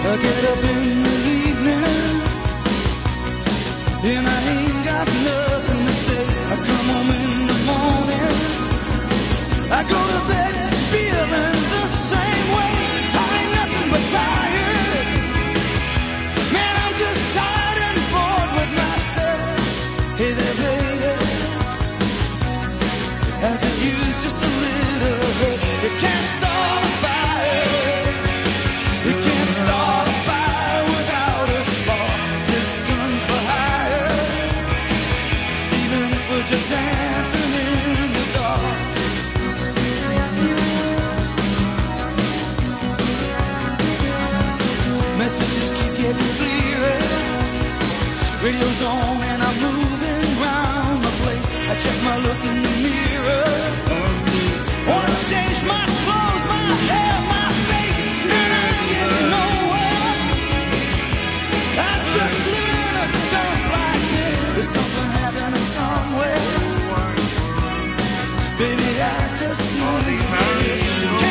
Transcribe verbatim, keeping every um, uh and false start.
I get up in the evening and I ain't got nothing to say. I come home in the morning, I go to bed feeling the same way. I ain't nothing but tired. Man, I'm just tired and bored with myself. Hey there, baby, I could use just a little help. You can't start a fire. You can't start a fire without a spark. This gun's for hire, even if we're just dancing in the dark. Messages keep getting clearer. Radio's on and I'm moving round the place. I check my look in the mirror. Wanna change my clothes, my hair, my face, and I ain't getting nowhere. I'm just living in a dump like this. There's something happening somewhere. Baby, I just know you.